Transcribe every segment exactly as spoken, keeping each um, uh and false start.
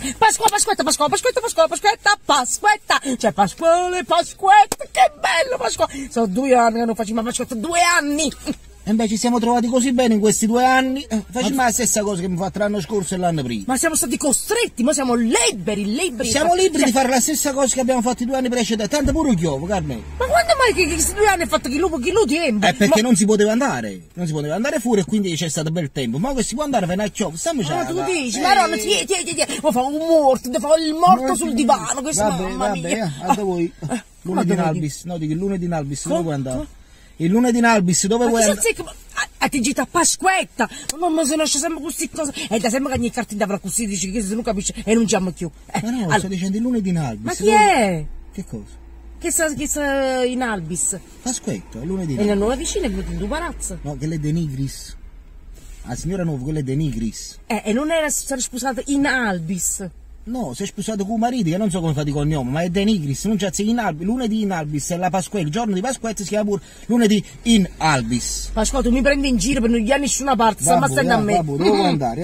Pasqua, Pasquetta, Pasqua, Pasquetta, Pasqua, Pasquetta, Pasquetta. Cioè Pasquale, Pasquetta, che bello Pasqua. Sono due anni che non facciamo Pasquetta, due anni. E beh, ci siamo trovati così bene in questi due anni, eh, facciamo ma... la stessa cosa che mi fatto l'anno scorso e l'anno prima. Ma siamo stati costretti, ma siamo liberi, liberi. Siamo fa... liberi cioè... di fare la stessa cosa che abbiamo fatto i due anni precedenti, tanto pure chiovo, Carmelo. Ma quando mai che questi due anni ha fatto chi lupo, chi lo tempo? Eh, perché ma... non si poteva andare, non si poteva andare fuori e quindi c'è stato bel tempo. Ma che si può andare, venire a chiovo, stiamo già. Ma tu dici, eh... Maronna, tieni, tieni, tieni, ma fa un morto, devo fare il morto no, sul divano, questo vabbè, mamma vabbè, mia. Eh, a voi, Ah, lunedì in Albis, no, dico il lunedì in Albis, dove vuoi andare? Il lunedì in Albis, dove vuoi andare? A ti gita a Pasquetta, non mi si nasce sempre queste cose, e da sempre che ogni cartina avrà così, dici che se non capisci e non chiamo più. Eh, ma no, allora... sto dicendo il lunedì in Albis. Ma chi dove... è? Che cosa? Che sta, che sta in Albis? Pasquetta, il lunedì in Albis. E la nuova vicina è venuta in due palazzo. No, quella è De Nigris. La signora nuova, quella è De Nigris. Eh, e non era stata sposata in Albis. No, si è sposato con un marito che non so come fa di cognome, ma è De Nigris, non c'è in Albis, lunedì in Albis, è la Pasquetta, il giorno di Pasquetta si chiama pure lunedì in Albis. Pasqua, tu mi prendi in giro per non gli a nessuna parte, sta ammazzando a me. Vabbè, dove vuoi andare?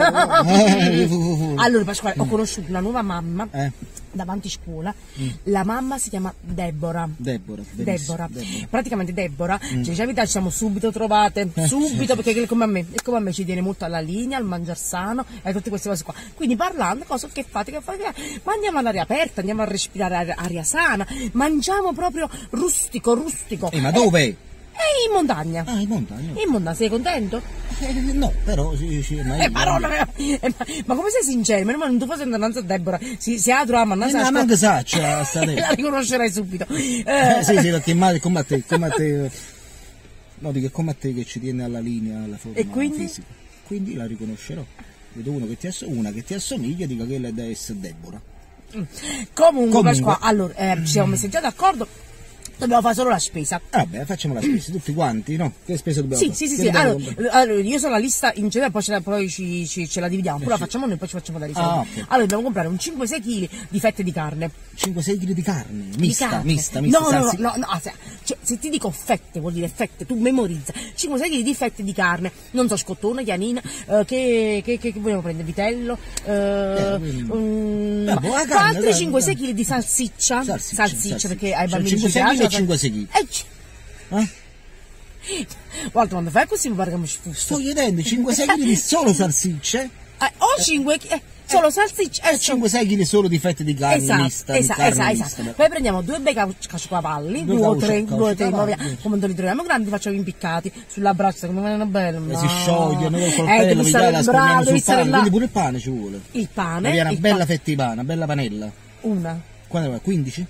Allora, Pasquale, ho conosciuto una nuova mamma. Eh. Davanti scuola, mm. la mamma si chiama Deborah. Deborah, Deborah. Deborah. Praticamente Deborah, Mm. cioè, ci siamo subito trovate, subito, perché è come a me, è come a me ci tiene molto alla linea, al mangiar sano e tutte queste cose qua. Quindi parlando, cosa che fate, che fate, ma andiamo all'aria aperta, andiamo a respirare aria, aria sana, mangiamo proprio rustico, rustico. Eh, ma dove? Eh, E in montagna. Ah, in montagna. In montagna, sei contento? Eh, no, però sì, sì, ma, Eh, parola, eh, ma, ma come sei sincero? Ma non tu fai innanzi a Deborah, si, si ha trovato, ma non sa. Ma che sa, c'è sta la riconoscerai subito. Eh, eh, sì, sì, perché male come a te, come a te. No, dico come a te che ci tiene alla linea, alla forma e quindi? fisica. Quindi la riconoscerò. Vedo uno che ti ass- una che ti assomiglia e dico che lei deve essere Deborah. Mm. Comunque, Comunque. qua, allora, eh, ci siamo messi già d'accordo. Dobbiamo fare solo la spesa. Vabbè, facciamo la spesa, tutti quanti, no? Che spesa dobbiamo Sì, fare? sì, sì, Che sì. dobbiamo Allora, comprare? allora, io sono la lista in genere, poi, ce la, poi ci, ci, ce la dividiamo. Poi Eh, la sì. facciamo noi, poi ci facciamo dare i Ah, soldi. ok. Allora, dobbiamo comprare un cinque sei chili di fette di carne. cinque sei chili di carne, mista, di carne. mista, mista, No, no, no, salsi- no, no, ah, se, cioè, se ti dico fette, vuol dire fette, tu memorizza. cinque sei chili di fette di carne, non so, scottone, chianina, eh, che, che, che, che vogliamo prendere? Vitello, eh, quindi- um, Eh, buona fa carne, altri dai, cinque sei dai. chili di salsiccia. Salsiccia, Salsiccia, salsiccia. perché ai Cioè, bambini cinque ci sei chili piace. e cinque sei chili. Eh, c- Eh? Guarda, quando fai così mi pare che mi sfusto. Sto chiedendo cinque sei chili di solo salsicce Eh, o cinque eh, solo salsiccia e cinque sei chili solo di fette di carne esatto, mista, di esatto, carne esatto, mista. esatto. Poi prendiamo due bei cau- caciocavalli, Due due o caucia- tre, due o tre, cauciacavalli. come non li troviamo grandi, li facciamo impiccati sulla braccia, come vanno bene. E si sciogliono col eh, coltello, devi vi stare la bravo, spegniamo devi sul stare pane, là. quindi pure il pane ci vuole. Il pane, Devi una il bella pa- fetta di pane, una bella panella. una. Quando è? quindici?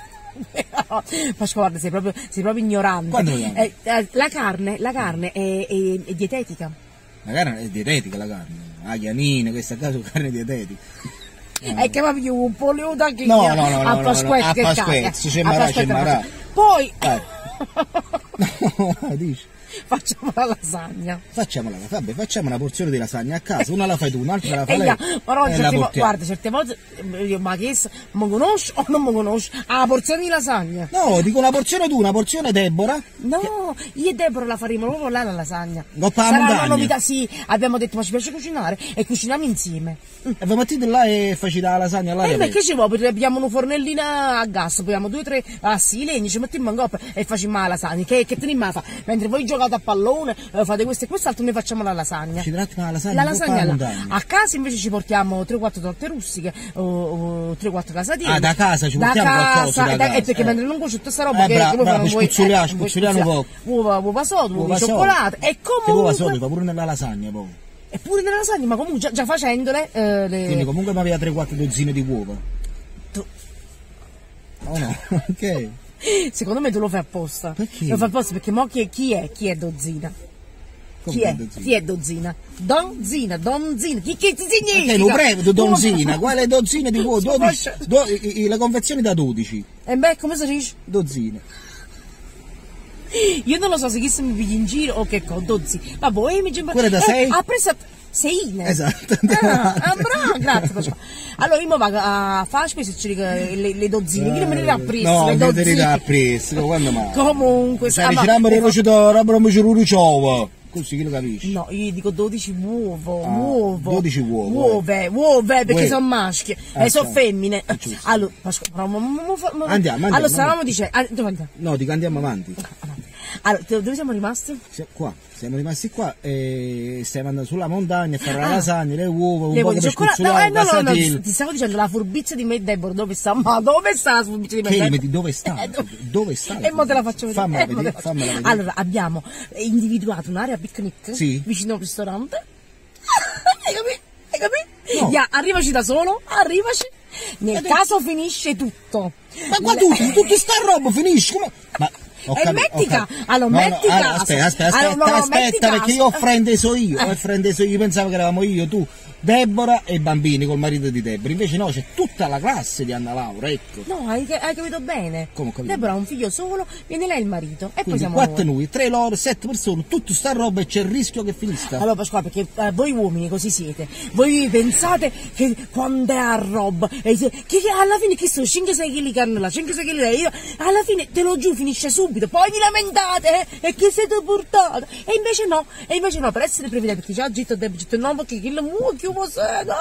Pasqua, guarda, sei proprio, sei proprio ignorante. Quando vogliamo? Eh, eh, la carne, la carne è, è, è dietetica. La carne è dietetica la carne. Ah, chianine, questa qua sono carne dietetica. È che va più un po' le che No, no, no, no, a no, Pasquetta no, a che Pasquetta, caga. si ci A marà, Pasquetta ci marà. faccio- Poi Dai. No, dici. facciamo la lasagna. Facciamola, vabbè, facciamo una porzione di lasagna a casa, una la fai tu, un'altra la E fai lei. io, però e la certe vo- portiamo. guarda, certe volte eh, io ma che s- mi conosci o non mi conosci? Ah, la porzione di lasagna. No, dico una porzione tu, una porzione Deborah. No, io e Deborah la faremo proprio là la lasagna. Goppa alla Sarà una montagna. novità, sì, abbiamo detto ma ci piace cucinare e cuciniamo insieme. E vi mettete là e facete la lasagna all'aria E aperta. perché ci vuole? Abbiamo una fornellina a gas, poi abbiamo due o tre assi di legno, ci mettiamo in coppa e facciamo la lasagna. Che, che teniamo a fare? Mentre voi giocate a pallone, eh, fate questo e quest'altro, noi facciamo la lasagna. Ci tratti la lasagna, La Goppa alla lasagna là. montagna. A casa invece ci portiamo tre quattro torte rustiche o, o tre quattro casatiere. Ah, da casa ci Da portiamo qualcosa casa, da e casa, perché eh. mentre non cuoci tutta sta roba Eh, che, bra- che voi bravo, non vuoi- spuzzuliamo, eh, vuoi spuzzuliamo spuzziare. poco. Uova, uova sodo, uova Uova di sodo. cioccolato e Che uova sodo, comunque fa pure nella lasagna poi. e pure nella lasagna, ma comunque già, già facendole eh, le... Quindi comunque mi aveva tre quattro dozzine di uova. tu- Oh no, ok. secondo me tu lo fai apposta. Perché? Lo fai apposta perché mo chi è, chi è, chi è dozzina? Come Chi è? dozzina? Chi è dozzina? Donzina, donzina, chi che ti significa? Perché lo prego, donzina, quale dozzine di uova? Sono dodici, fascia- do- i- i- le confezioni da dodici, E beh, come si dice? dozzine. Io non lo so se chi se mi pigli in giro o che cosa, dozzi. Vabbè, eh, mi sembra... Quelle da eh, sei? Ha preso seine. Esatto. Ah, ah, bravo, grazie. Pasqua. Allora io mi vado a fare la spesa e ci dico le, le dozzine. Chi non me ne dà preso? No, le non te ne dozzine. dà presto, quando mai? Comunque, Cioè, ah, dici, ma- rambo di roccio, rambo di roccio, ciova. così che lo capisci? No, io dico dodici uovo, Ah, uovo. dodici uova, Uove, uove, perché Uè. sono maschi Ah, e sono certo. femmine. È giusto. Allora, Pasqua, però, mo- mo- mo- mo- Andiamo, andiamo, Allora, stavamo andiamo. dicendo... ah, dove andiamo? No, dico andiamo avanti. Allora, dove siamo rimasti? Si- Qua, siamo rimasti qua e stiamo andando sulla montagna a fare la lasagna, le uova, un Le po' uova di di cioccolato? No, pescuzzolato, eh, no, no, no, passatino. ti stavo dicendo la furbizia di me e Deborah, dove sta? Ma dove sta la furbizia di me e Che Deborah? metti, dove sta? Eh, dove- Dove sta? E mo te la faccio vedere. Fammela eh, mo te la vedere, faccio- fammela vedere. Allora, abbiamo individuato un'area picnic Sì. vicino a un ristorante. Hai capito? Hai capito? No. Ya, arrivaci da solo, arrivaci. Nel caso finisce tutto. Ma qua tu, tutta sta roba finisce come... Ma... ho E capito, metti ho ca- capito. allora, No, no, metti allora, caso. aspetta, aspetta, Allora, aspetta, no, no, metti aspetta, perché caso. io ho frainteso io, Eh. ho frainteso io, pensavo che eravamo io, tu, Deborah e i bambini col marito di Deborah, invece no, c'è tutta la classe di Anna Laura, ecco. No, hai, hai capito bene. Come ho capito? Deborah ha un figlio solo, viene lei il marito. E poi Quindi siamo quattro noi. noi, tre loro, sette persone, tutta sta roba e c'è il rischio che finisca. Allora Pasquale, perché eh, voi uomini così siete, voi pensate che quando è a roba, e se- che, che alla fine che sono cinque sei chili di carne là, cinque sei chili là, io, alla fine te lo giù finisce subito, poi vi lamentate eh, e che siete portate, e invece no, e invece no, per essere prevedenti, perché già Gitto ha detto no, perché che la mucchio posso, no!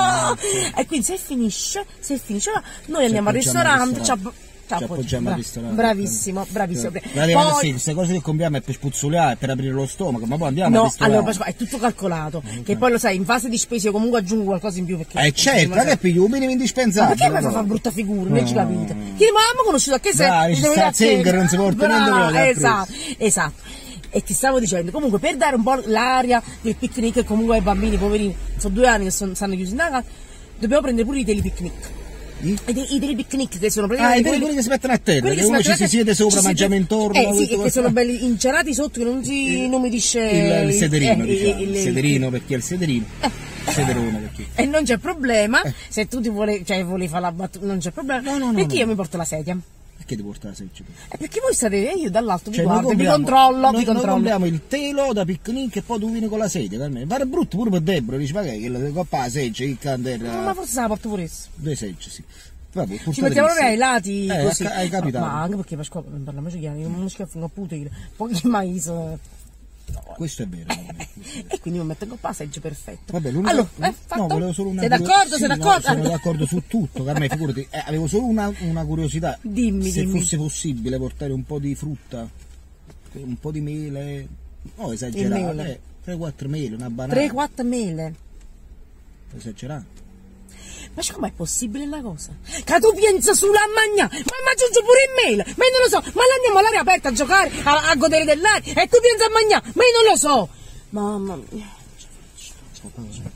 E quindi se finisce, se finisce, noi andiamo al appoggiamo al ristorante, ci app- Ci appoggiamo al ristorante. Bravissimo, bravissimo. Praticamente Poi- sì, queste cose che compriamo è per spuzzuliare, per aprire lo stomaco, ma poi andiamo al No, ristorante. allora Pasquale, è tutto calcolato, che poi lo sai, in fase di spese io comunque aggiungo qualcosa in più perché... Eh certo, ma che piglio un minimo Ma indispensabile. perché mi fa no? fare brutta figura? Non ci capite. Chi ma mi conosciuto a che sei? Dai, ci sta Zengar, non si porta niente proprio Esatto, esatto. E ti stavo dicendo, comunque per dare un po' l'aria del picnic e comunque ai bambini poverini, sono due anni che sono, stanno chiusi in casa, dobbiamo prendere pure i telepicnic. I? I, te- i telepicnic che sono Ah, praticamente i quelli, quelli che si mettono a terra, quelli che si uno ci mettono a si terra, siede sopra, ci si mangiamo siede- intorno. Eh tutto sì, e che questo. sono belli incerati sotto, che non si inumidisce il, il sederino, eh, diciamo, il- il il- sederino perché è il sederino, Eh. il sederone perché. E non c'è problema, se tu ti vuole, cioè vuoi fare la battuta, non c'è problema, No, no, no, perché no. io mi porto la sedia. Perché ti porta la seccia? Eh, perché voi state, eh, io dall'alto vi Cioè, noi guardo, vi compriamo- controllo, noi, vi noi controllo. compriamo il telo da picnic e poi tu vieni con la sedia, per me. Pare brutto pure per Deborah, dici ma che è che la coppa la sedia, che candela. Ma forse se la porto pure essa. Due seggi, sì. Vabbè, Ci portate mettiamo lì, proprio sì. ai lati Eh, così. hai- hai capitato. Ma anche perché Pasquale, non parliamoci chiaro, io non schiaffo un putire, poi mai so. Questo è vero. vabbè. E quindi mi metto in coppa la seggio perfetto. Vabbè, l'unica- Allora, eh, fatto? no, volevo solo una Sei curio- d'accordo? sì, Sei no, d'accordo? sono d'accordo su tutto, che a me figurati, eh, avevo solo una, una curiosità. Dimmi, se dimmi. fosse possibile portare un po' di frutta, un po' di mele, no esagerato, Il mele. eh, tre quattro mele, una banana. tre quattro mele. Esagerato. Ma com'è possibile una cosa? Che tu pensi sulla magna, ma mi aggiungo pure il mele, ma io non lo so, ma là andiamo all'aria aperta a giocare, a, a godere dell'aria, e tu pensi a mangiare, ma io non lo so. Mamma mia.